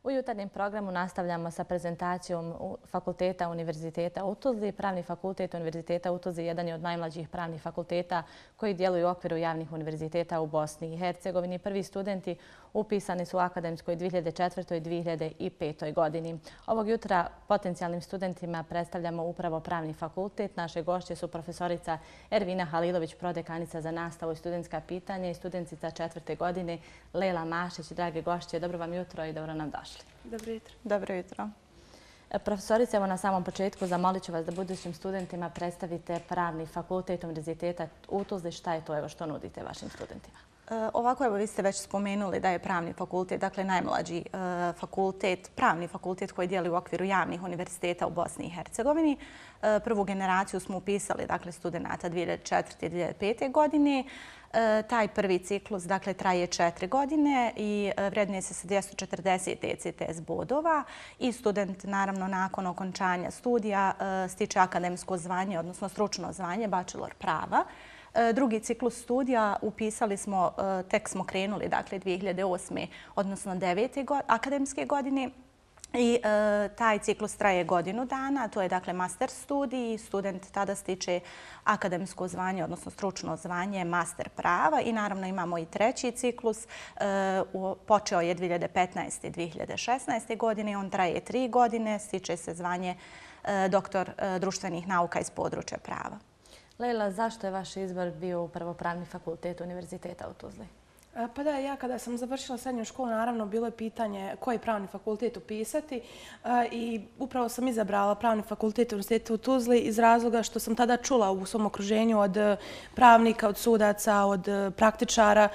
U jutarnjem programu nastavljamo sa prezentacijom Fakulteta Univerziteta u Tuzli. Pravni fakultet Univerziteta u Tuzli jedan je od najmlađih pravnih fakulteta koji djeluju u okviru javnih univerziteta u Bosni i Hercegovini. Prvi studenti upisani su u akademskoj 2004. i 2005. godini. Ovog jutra potencijalnim studentima predstavljamo upravo pravni fakultet. Naše gošće su profesorica Ervina Halilović, prodekanica za nastavu i studentska pitanja i studentica 4. godine Lela Mašić. Drage gošće, dobro vam jutro i dobro nam došli. Dobro jutro. Dobro jutro. Profesorice, evo na samom početku zamolit ću vas da budućim studentima predstavite pravni fakultet Univerziteta u Tuzli. Šta je to, evo, što nudite vašim studentima? Ovako, evo, vi ste već spomenuli da je pravni fakultet, dakle najmlađi fakultet, pravni fakultet koji djeluje u okviru javnih univerziteta u Bosni i Hercegovini. Prvu generaciju smo upisali, dakle, studenta 2004. i 2005. godine. Taj prvi ciklus, dakle, traje 4 godine i vrednuje se sa 240 ECTS bodova i student, naravno, nakon okončanja studija stiče akademsko zvanje, odnosno stručno zvanje, bachelor prava. Drugi ciklus studija upisali smo, tek smo krenuli, dakle, 2008. odnosno 9. akademske godine. I taj ciklus traje godinu dana, to je dakle master studij. Student tada stiče akademsko zvanje, odnosno stručno zvanje master prava i naravno imamo i treći ciklus. Počeo je 2015. i 2016. godine, on traje 3 godine, stiče se zvanje doktor društvenih nauka iz područja prava. Lela, zašto je vaš izbor bio upravo pravni fakultet Univerziteta u Tuzli? Pa da, ja kada sam završila srednju školu, naravno, bilo je pitanje koji pravni fakultet upisati i upravo sam izabrala pravni fakultet Univerziteta u Tuzli iz razloga što sam tada čula u svom okruženju od pravnika, od sudaca, od praktičara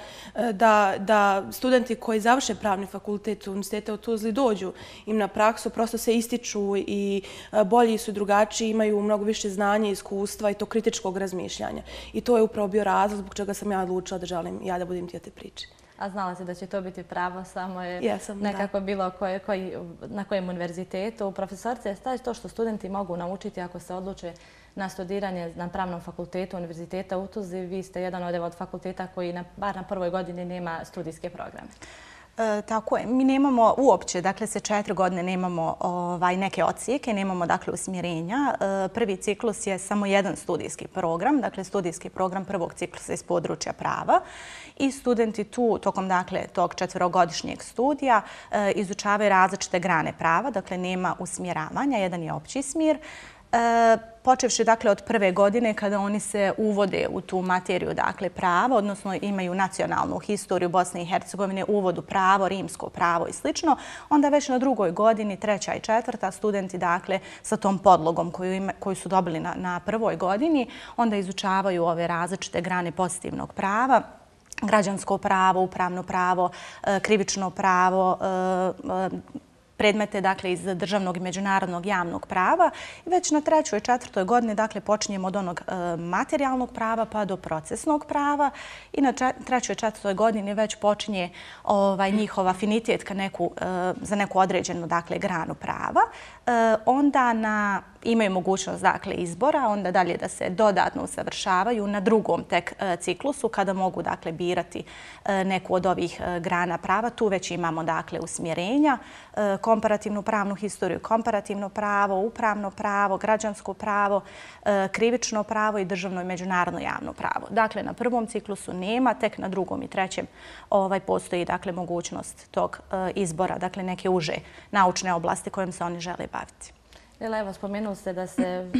da studenti koji završe pravni fakultet Univerziteta u Tuzli dođu im na praksu, prosto se ističu i bolji su, drugačiji, imaju mnogo više znanja i iskustva i to kritičkog razmišljanja. I to je upravo bio razlog zbog čega sam ja odlučila da želim ja da budem dio te priče. A znala si da će to biti pravo, samo je nekako bilo na kojem univerzitetu. Profesorice, šta je to što studenti mogu naučiti ako se odluče na studiranje na pravnom fakultetu Univerziteta u Tuzli? Vi ste jedan od fakulteta koji bar na prvoj godini nema studijske programe. Tako je. Mi nemamo uopće, dakle, se 4 godine nemamo neke odsjeke, nemamo, dakle, usmjerenja. Prvi ciklus je samo jedan studijski program, dakle, studijski program prvog ciklusa iz područja prava i studenti tu tokom, dakle, tog 4-godišnjeg studija izučavaju različite grane prava, dakle, nema usmjeravanja, jedan je opći smjer. Počevši, dakle, od prve godine kada oni se uvode u tu materiju, dakle, prava, odnosno imaju nacionalnu historiju Bosne i Hercegovine, uvod u pravo, rimsko pravo i slično, onda već na drugoj godini, 3. i 4. studenti, dakle, sa tom podlogom koju su dobili na prvoj godini, onda izučavaju ove različite grane pozitivnog prava, građansko pravo, upravno pravo, krivično pravo, predmete, dakle, iz državnog i međunarodnog javnog prava. I već na 3. i 4. godini, dakle, počinjemo od onog materijalnog prava pa do procesnog prava i na 3. i 4. godini već počinje njihov afinitet za neku određenu, dakle, granu prava. Onda imaju mogućnost, dakle, izbora, onda dalje da se dodatno usavršavaju na drugom tek ciklusu kada mogu, dakle, birati neku od ovih grana prava. Tu već imamo, dakle, usmjerenja, komparativnu pravnu historiju, komparativno pravo, upravno pravo, građansko pravo, krivično pravo i državno i međunarodno javno pravo. Dakle, na prvom ciklusu nema, tek na drugom i trećem postoji, dakle, mogućnost tog izbora, dakle, neke uže naučne oblasti kojom se oni žele baviti. Lela, evo, spomenuli ste da se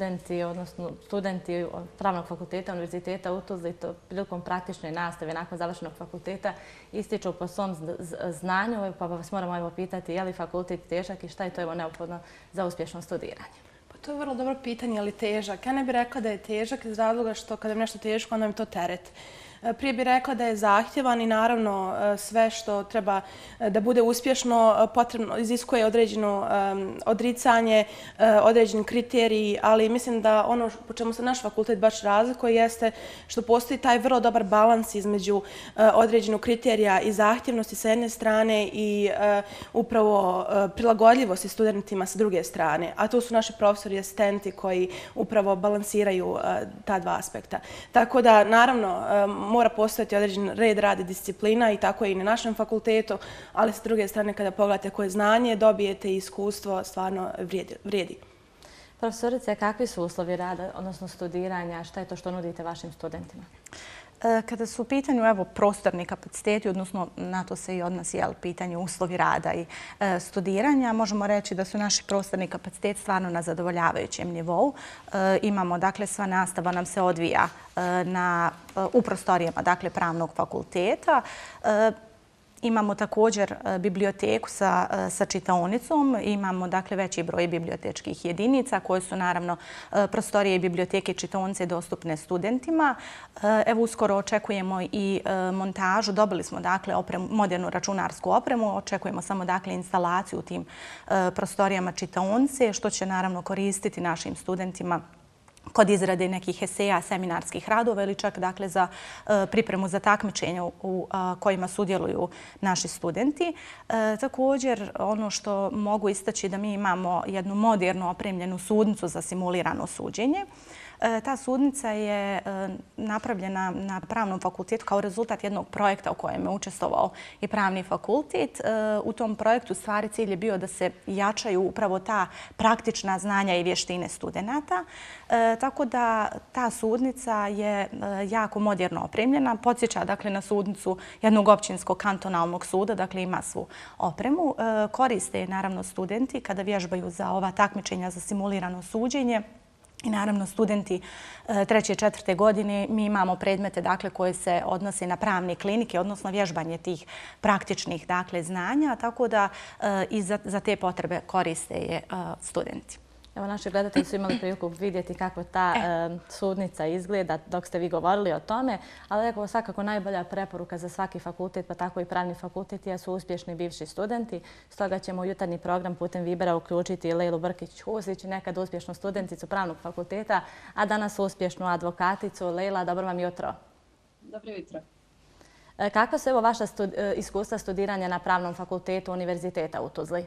studenti pravnog fakulteta Univerziteta u Tuzli prilikom praktične nastave nakon završenog fakulteta ističu po svom znanju, pa vas moramo pitati je li fakultet težak i šta je to neophodno za uspješno studiranje? To je vrlo dobro pitanje, ali težak. Ja ne bih rekla da je težak iz razloga što kada je nešto teško, onda je to teret. Prije bih rekla da je zahtjevan i naravno sve što treba da bude uspješno potrebno iziskuje određeno odricanje, određeni kriteriji, ali mislim da ono po čemu se naš fakultet baš razlikuje jeste što postoji taj vrlo dobar balans između određenog kriterija i zahtjevnosti sa jedne strane i upravo prilagodljivosti studentima sa druge strane. A to su naši profesori i asistenti koji upravo balansiraju ta dva aspekta. Tako da, naravno, mora postojati određen red, rad i disciplina i tako je i na našem fakultetu, ali s druge strane kada pogledate koje znanje dobijete i iskustvo stvarno vrijedi. Profesorice, kakvi su uslovi rada, odnosno studiranja? Šta je to što nudite vašim studentima? Kada su u pitanju prostorni kapaciteti, odnosno na to se i odnosi pitanje uslovi rada i studiranja, možemo reći da su naši prostorni kapaciteti stvarno na zadovoljavajućem nivou. Imamo, dakle, sva nastava nam se odvija u prostorijama, dakle, pravnog fakulteta. Imamo također biblioteku sa čitaonicom, imamo dakle veći broj bibliotečkih jedinica koje su naravno prostorije i biblioteke i čitaonice dostupne studentima. Evo uskoro očekujemo i montažu, dobili smo dakle modernu računarsku opremu, očekujemo samo dakle instalaciju u tim prostorijama čitaonice što će naravno koristiti našim studentima kod izrade nekih eseja, seminarskih radova ili čak dakle za pripremu za takmičenje u kojima sudjeluju naši studenti. Također ono što mogu istaći da mi imamo jednu moderno opremljenu sudnicu za simulirano suđenje. Ta sudnica je napravljena na Pravnom fakultetu kao rezultat jednog projekta u kojem je učestvovao i Pravni fakultet. U tom projektu stvari cilj je bio da se jačaju upravo ta praktična znanja i vještine studenata. Tako da ta sudnica je jako moderno opremljena. Podsjeća dakle na sudnicu jednog općinskog kantonalnog suda, dakle ima svu opremu. Koriste je naravno studenti kada vježbaju za ova takmičenja za simulirano suđenje. I naravno studenti 3. i 4. godine mi imamo predmete dakle koje se odnose na pravne klinike, odnosno vježbanje tih praktičnih dakle znanja, tako da i za te potrebe koriste je studenti. Evo, naši gledatelji su imali priliku vidjeti kako ta sudnica izgleda dok ste vi govorili o tome, ali rekao svakako najbolja preporuka za svaki fakultet, pa tako i Pravni fakultet, jesu uspješni bivši studenti. Stoga ćemo u jutarnji program putem Vibera uključiti Lejlu Brkić-Husić, nekad uspješnu studenticu Pravnog fakulteta, a danas uspješnu advokaticu. Lejla, dobro vam jutro. Dobro jutro. Kakva su evo vaša iskustva studiranja na Pravnom fakultetu Univerziteta u Tuzli?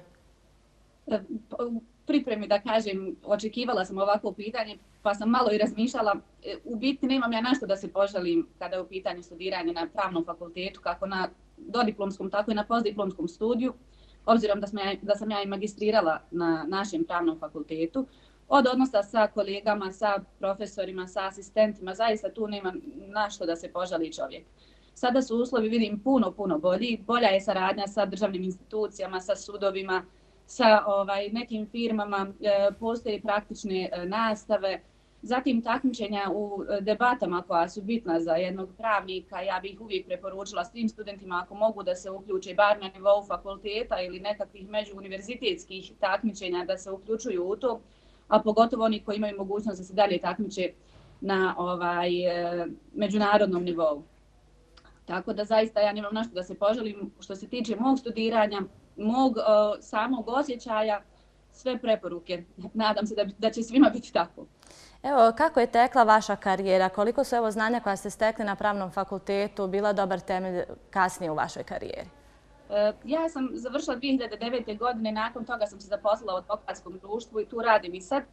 Pripremi, da kažem, očekivala sam ovako pitanje, pa sam malo i razmišljala. U biti nemam ja nešto da se poželim kada je u pitanju studiranja na Pravnom fakultetu, kako na dodiplomskom, tako i na postdiplomskom studiju, obzirom da sam ja i magistrirala na našem Pravnom fakultetu. Od odnosa sa kolegama, sa profesorima, sa asistentima, zaista tu nema našto da se požali čovjek. Sada su uslovi, vidim, puno bolji. Bolja je saradnja sa državnim institucijama, sa sudovima, sa nekim firmama, postoje praktične nastave, zatim takmičenja u debatama koja su bitna za jednog pravnika. Ja bih uvijek preporučila svim studentima ako mogu da se uključe bar na nivou fakulteta ili nekakvih međuuniverzitetskih takmičenja da se uključuju u to, a pogotovo oni koji imaju mogućnost da se dalje takmiče na međunarodnom nivou. Tako da zaista ja nemam našto da se poželim što se tiče mog studiranja, mog samog osjećaja, sve preporuke. Nadam se da će svima biti tako. Evo, kako je tekla vaša karijera? Koliko su evo znanja koja ste stekli na Pravnom fakultetu bila dobar temelj kasnije u vašoj karijeri? Ja sam završila 2009. godine, nakon toga sam se zaposlila u advokatskom društvu i tu radim i sad.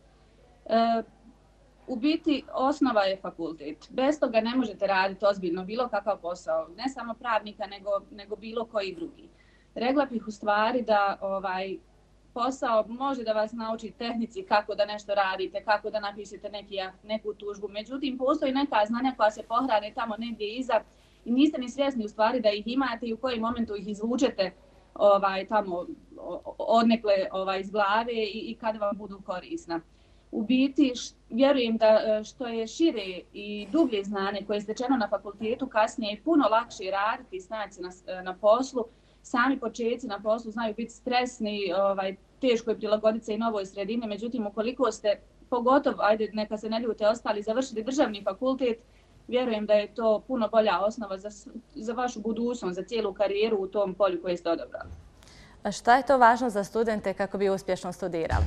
U biti, osnova je fakultet. Bez toga ne možete raditi ozbiljno bilo kakav posao, ne samo pravnika, nego bilo koji drugi. Rekla bih u stvari da posao može da vas nauči tehnici kako da nešto radite, kako da napišete neku tužbu. Međutim, postoji neka znanja koja se pohrane tamo negdje iza i niste ni svjesni u stvari da ih imate i u kojem momentu ih izvučete tamo odnekle iz glave i kada vam budu korisna. U biti, vjerujem da što je šire i dublje znanje koje je stečeno na fakultetu, kasnije je puno lakše raditi i snaći na poslu. Sami početci na poslu znaju biti stresni, teško je prilagoditi se i novoj sredini, međutim ukoliko ste, pogotovo, neka se ne ljute ostali, završiti državni fakultet, vjerujem da je to puno bolja osnova za vašu budućnost, za cijelu karijeru u tom polju koje ste odabrali. A šta je to važno za studente kako bi uspješno studirali?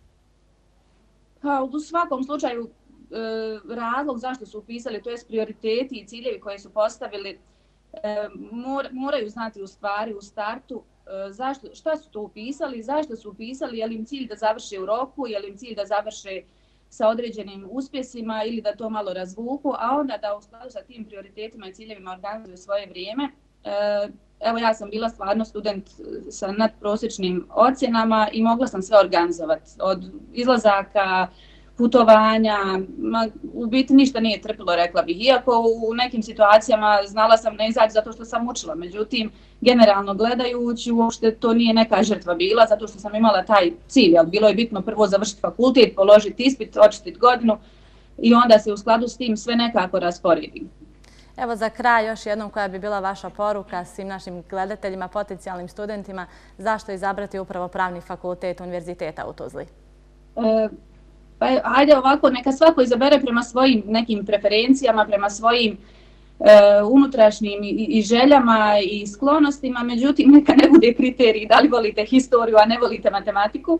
U svakom slučaju razlog zašto su upisali, to je prioriteti i ciljevi koje su postavili, moraju znati u stvari u startu šta su to upisali, zašto su upisali, je li im cilj da završe u roku, je li im cilj da završe sa određenim uspjesima ili da to malo razvuku, a onda da u skladu sa tim prioritetima i ciljevima organizuju svoje vrijeme. Evo, ja sam bila stvarno student sa nadprosječnim ocjenama i mogla sam sve organizovati. Od izlazaka, putovanja, u biti ništa nije trpilo, rekla bih. Iako u nekim situacijama znala sam ne izaći zato što sam učila. Međutim, generalno gledajući, uopšte to nije neka žrtva bila, zato što sam imala taj cilj. Bilo je bitno prvo završiti fakultet, položiti ispit, očistiti godinu i onda se u skladu s tim sve nekako rasporedi. Evo za kraj još jednom koja bi bila vaša poruka svim našim gledateljima, potencijalnim studentima, zašto izabrati upravo Pravni fakultet Univerziteta u Tuzli? Pa ajde ovako, neka svako izabere prema svojim nekim preferencijama, prema svojim unutrašnjim i željama i sklonostima, međutim neka ne bude kriterij da li volite historiju, a ne volite matematiku.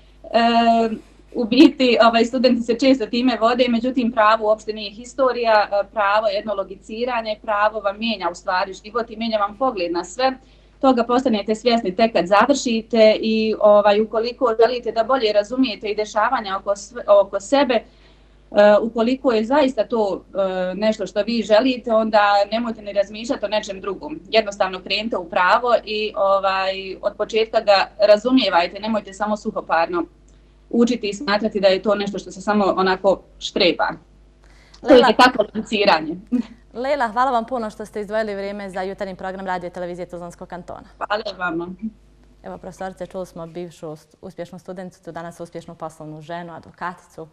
U biti, studenti se često time vode, međutim pravo uopšte nije historija, pravo je jedno logiciranje, pravo vam mijenja u stvari život i mijenja vam pogled na sve. Toga postanete svjesni tek kad završite i ukoliko želite da bolje razumijete i dešavanja oko sebe, ukoliko je zaista to nešto što vi želite, onda nemojte ni razmišljati o nečem drugom. Jednostavno krenite u pravo i od početka ga razumijevajte, nemojte samo suhoparno učiti i smatrati da je to nešto što se samo onako štreba. To je tako lanciranje. Lejla, hvala vam puno što ste izdvojili vrijeme za jutarnji program Radio Televizije Tuzlanskog kantona. Hvala vama. Evo, profesorice, čuli smo bivšu uspješnu studenticu, danas uspješnu poslovnu ženu, advokaticu.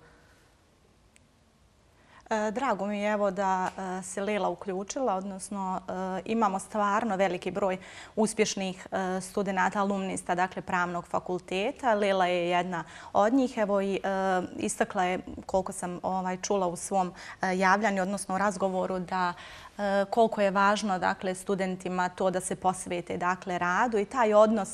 Drago mi je evo da se Lejla uključila, odnosno imamo stvarno veliki broj uspješnih studenata, alumnista, dakle Pravnog fakulteta. Lejla je jedna od njih. Evo i istakla je, koliko sam čula u svom javljanju, odnosno u razgovoru, da koliko je važno dakle studentima to da se posvete dakle radu i taj odnos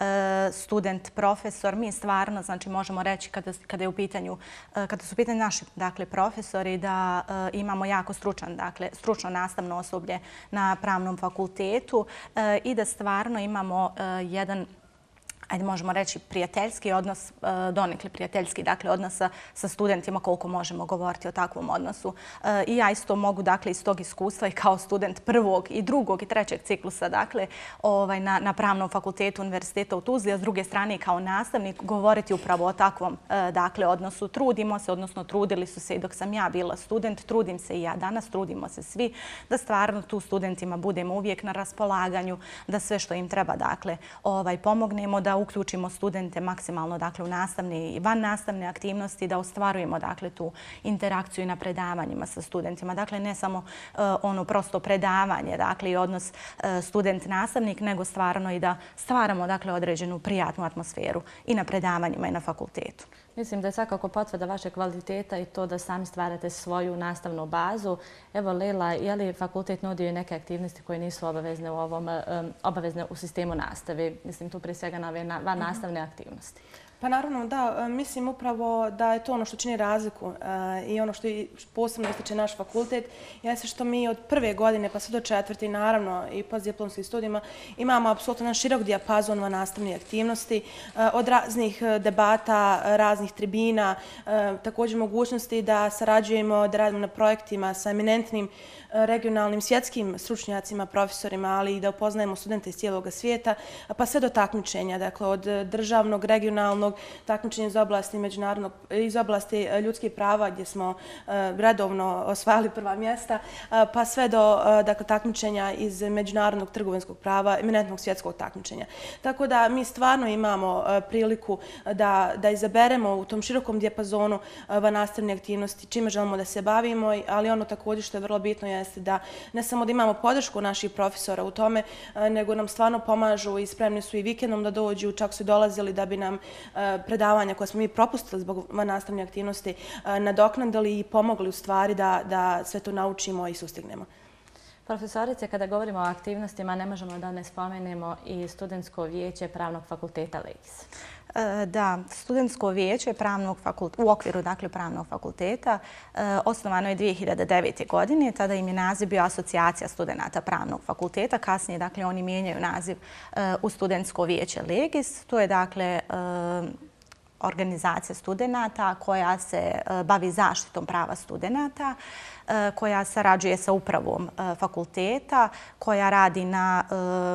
student-profesor. Mi stvarno znači možemo reći kada su u pitanju naši dakle profesori da imamo jako stručno nastavno osoblje na Pravnom fakultetu i da stvarno imamo jedan, ajde možemo reći, prijateljski odnos, donekle prijateljski, dakle odnos sa studentima, koliko možemo govoriti o takvom odnosu. I ja isto mogu, dakle, iz tog iskustva i kao student prvog i drugog i trećeg ciklusa, dakle, na Pravnom fakultetu Univerziteta u Tuzli, a s druge strane kao nastavnik govoriti upravo o takvom, dakle, odnosu. Trudimo se, odnosno trudili su se i dok sam ja bila student, trudim se i ja danas, trudimo se svi da stvarno tu studentima budemo uvijek na raspolaganju, da sve što im treba, dakle, pomognemo, da uključimo studente maksimalno dakle u nastavne i van nastavne aktivnosti, da ostvarujemo dakle tu interakciju i na predavanjima sa studentima. Dakle ne samo ono prosto predavanje, dakle i odnos student-nastavnik, nego stvarno i da stvaramo dakle određenu prijatnu atmosferu i na predavanjima i na fakultetu. Mislim da je svakako potvrda vaše kvaliteta i to da sami stvarate svoju nastavnu bazu. Evo, Lejla, je li fakultet nudio i neke aktivnosti koje nisu obavezne u sistemu nastave? Mislim tu prije svega na van nastavne aktivnosti. Pa naravno da, mislim upravo da je to ono što čini razliku i ono što posebno ističe naš fakultet jeste što mi od prve godine pa sve do četvrte, naravno i postdiplomskih studijima, imamo apsolutno širok dijapazon van nastavnih aktivnosti, od raznih debata, raznih tribina, također mogućnosti da sarađujemo, da radimo na projektima sa eminentnim regionalnim svjetskim stručnjacima, profesorima, ali i da upoznajemo studente iz cijelog svijeta, pa sve do takmičenja, dakle od državnog, regionalnog takmičenja iz oblasti ljudskih prava gdje smo redovno osvajali prva mjesta, pa sve do takmičenja iz međunarodnog trgovinskog prava, eminentnog svjetskog takmičenja. Tako da mi stvarno imamo priliku da izaberemo u tom širokom dijapazonu vannastavne aktivnosti čime želimo da se bavimo, ali ono također što je vrlo bitno jeste da ne samo da imamo podršku naših profesora u tome, nego nam stvarno pomažu i spremni su i vikendom da dođu, čak su dolazili da bi nam predavanja koje smo mi propustili zbog vannastavne aktivnosti nadoknadili i pomogli u stvari da sve to naučimo i sustignemo. Profesorice, kada govorimo o aktivnostima, ne možemo da ne spomenemo i studentsko vijeće Pravnog fakulteta Legis. Da, studentsko vijeće u okviru Pravnog fakulteta osnovano je 2009. godine. Tada im je naziv bio Asocijacija studenata Pravnog fakulteta. Kasnije oni mijenjaju naziv u studentsko vijeće Legis. To je organizacija studenata koja se bavi zaštitom prava studenata, koja sarađuje sa upravom fakulteta, koja radi na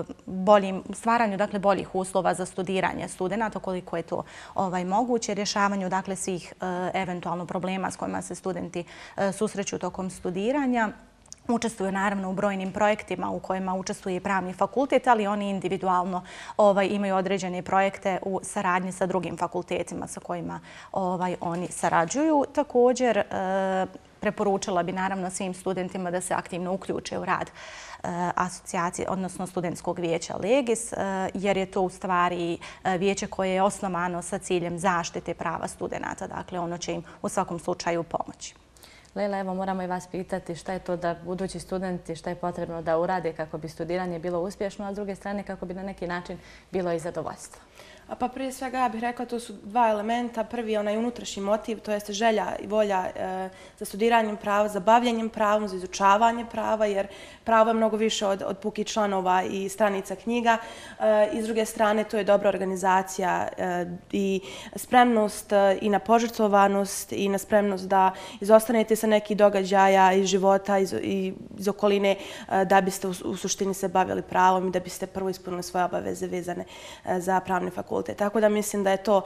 stvaranju boljih uslova za studiranje studenata, koliko je to moguće, rješavanju svih eventualno problema s kojima se studenti susreću tokom studiranja. Učestvuju naravno u brojnim projektima u kojima učestvuje i pravni fakultet, ali oni individualno imaju određene projekte u saradnji sa drugim fakultetima sa kojima oni sarađuju. Također, preporučila bi naravno svim studentima da se aktivno uključe u rad asocijacije, odnosno studentskog vijeća Legis, jer je to u stvari vijeće koje je osnovano sa ciljem zaštite prava studenata. Dakle, ono će im u svakom slučaju pomoći. Lejla, evo moramo i vas pitati šta je to da budući studenti, šta je potrebno da urade kako bi studiranje bilo uspješno, a s druge strane kako bi na neki način bilo i zadovoljstvo. Pa prije svega ja bih rekla to su dva elementa. Prvi je onaj unutrašnji motiv, to jeste želja i volja za studiranjem prava, za bavljenjem pravom, za izučavanje prava, jer pravo je mnogo više od pukih članova i stranica knjiga. I s druge strane to je dobra organizacija i spremnost i na požrtvovanost i na spremnost da izostanete sa nekih događaja iz života, iz okoline, da biste u suštini se bavili pravom i da biste prvo ispunili svoje obaveze vezane za pravni fakultet. Tako da mislim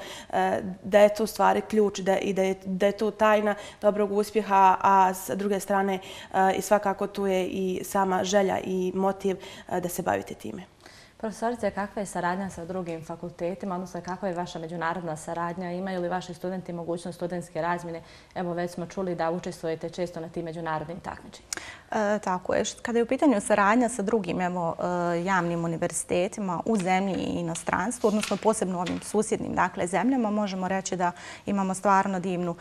da je to u stvari ključ i da je to tajna dobrog uspjeha, a s druge strane i svakako tu je i sama želja i motiv da se bavite time. Profesorice, kakva je saradnja sa drugim fakultetima, odnosno kakva je vaša međunarodna saradnja? Imaju li vaši studenti mogućnost studentske razmjene? Evo, već smo čuli da učestvujete često na tim međunarodnim takmičenjima. Tako je. Kada je u pitanju saradnja sa drugim javnim univerzitetima u zemlji i inostranstvu, odnosno posebno ovim susjednim zemljama, možemo reći da imamo stvarno divnu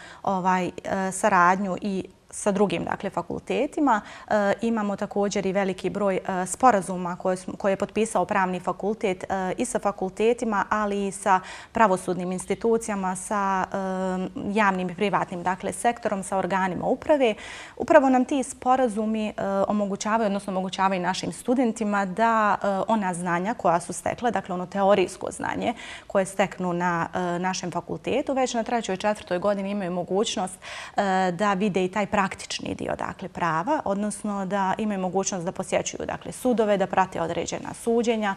saradnju i sa drugim fakultetima. Imamo također i veliki broj sporazuma koje je potpisao pravni fakultet i sa fakultetima, ali i sa pravosudnim institucijama, sa javnim i privatnim sektorom, sa organima uprave. Upravo nam ti sporazumi omogućavaju, odnosno omogućavaju našim studentima da ona znanja koja su stekla, dakle ono teorijsko znanje koje steknu na našem fakultetu, već na 3. i 4. godini imaju mogućnost da vide i taj praktični dio prava, odnosno da imaju mogućnost da posjećuju sudove, da prate određena suđenja,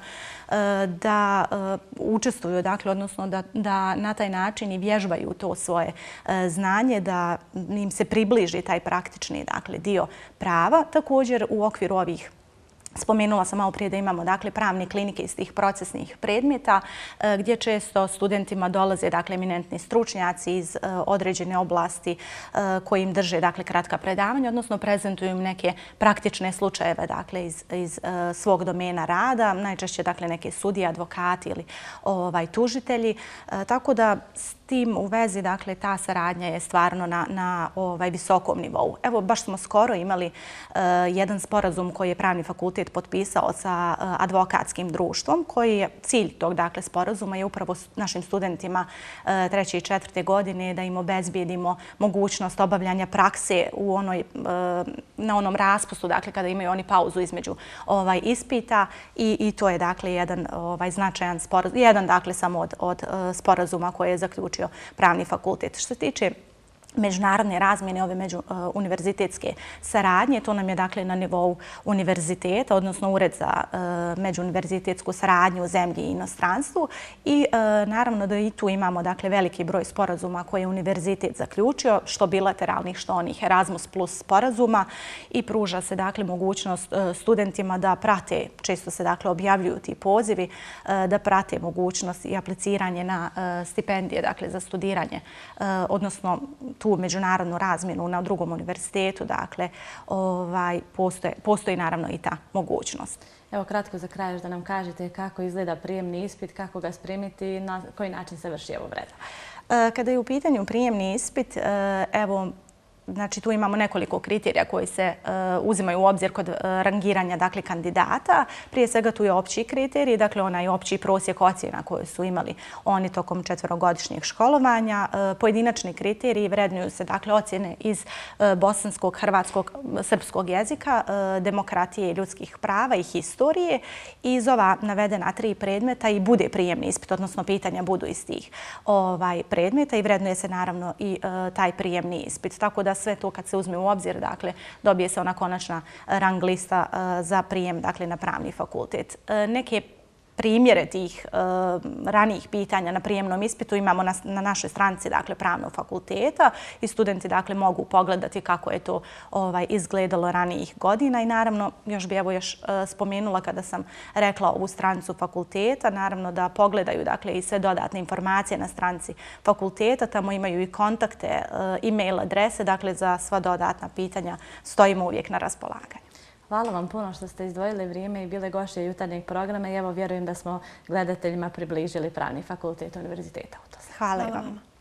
da učestvuju, odnosno da na taj način i vježbaju to svoje znanje, da im se približi taj praktični dio prava. Također u okviru ovih spomenula sam malo prije da imamo pravne klinike iz tih procesnih predmeta gdje često studentima dolaze eminentni stručnjaci iz određene oblasti koji im drže kratka predavanja, odnosno prezentuju im neke praktične slučajeve iz svog domena rada, najčešće neke sudije, advokati ili tužitelji. Tako da s tim u vezi ta saradnja je stvarno na visokom nivou. Evo, baš smo skoro imali jedan sporazum koji je pravni fakultet potpisao sa advokatskim društvom, koji je cilj tog sporazuma je upravo našim studentima 3. i 4. godine da im obezbijedimo mogućnost obavljanja prakse na onom raspustu, kada imaju oni pauzu između ispita i to je jedan značajan sporazum, jedan samo od sporazuma koje je zaključio pravni fakultet. Što se tiče međunarodne razmjene, ove međuuniverzitetske saradnje, to nam je na nivou univerziteta, odnosno Ured za međuuniverzitetsku saradnju u zemlji i inostranstvu. I naravno da i tu imamo veliki broj sporazuma koje je univerzitet zaključio, što bilateralnih, što onih Erasmus plus sporazuma, i pruža se mogućnost studentima da prate, često se objavljuju ti pozivi, da prate mogućnost i apliciranje na stipendije za studiranje, odnosno tu međunarodnu razmjenu na drugom univerzitetu, postoji naravno i ta mogućnost. Evo kratko za kraj da nam kažete kako izgleda prijemni ispit, kako ga spremiti i na koji način se vrši ovo vrednovanje. Kada je u pitanju prijemni ispit, evo Znači, tu imamo nekoliko kriterija koji se uzimaju u obzir kod rangiranja dakle, kandidata. Prije svega tu je opći kriterij, dakle onaj opći prosjek ocjena koje su imali oni tokom 4-godišnjeg školovanja. Pojedinačni kriteriji vrednuju se dakle, ocjene iz bosanskog, hrvatskog, srpskog jezika, demokratije i ljudskih prava i historije. I iz ova navedena 3 predmeta i bude prijemni ispit, odnosno pitanja budu iz tih predmeta i vrednuje se naravno i taj prijemni ispit. Tako da sve to kad se uzme u obzir, dakle, dobije se ona konačna rang lista za prijem dakle, na pravni fakultet. Neke primjere tih ranijih pitanja na prijemnom ispitu imamo na našoj stranici dakle, pravnog fakulteta i studenti dakle, mogu pogledati kako je to izgledalo ranijih godina i naravno još bi još spomenula kada sam rekla ovu stranicu fakulteta, naravno da pogledaju dakle, i sve dodatne informacije na stranici fakulteta, tamo imaju i kontakte, e-mail adrese, dakle za sva dodatna pitanja stojimo uvijek na raspolaganju. Hvala vam puno što ste izdvojili vrijeme i bile gošće jutarnjeg programa i evo vjerujem da smo gledateljima približili Pravni fakultet Univerziteta u Tuzli. Hvala vam.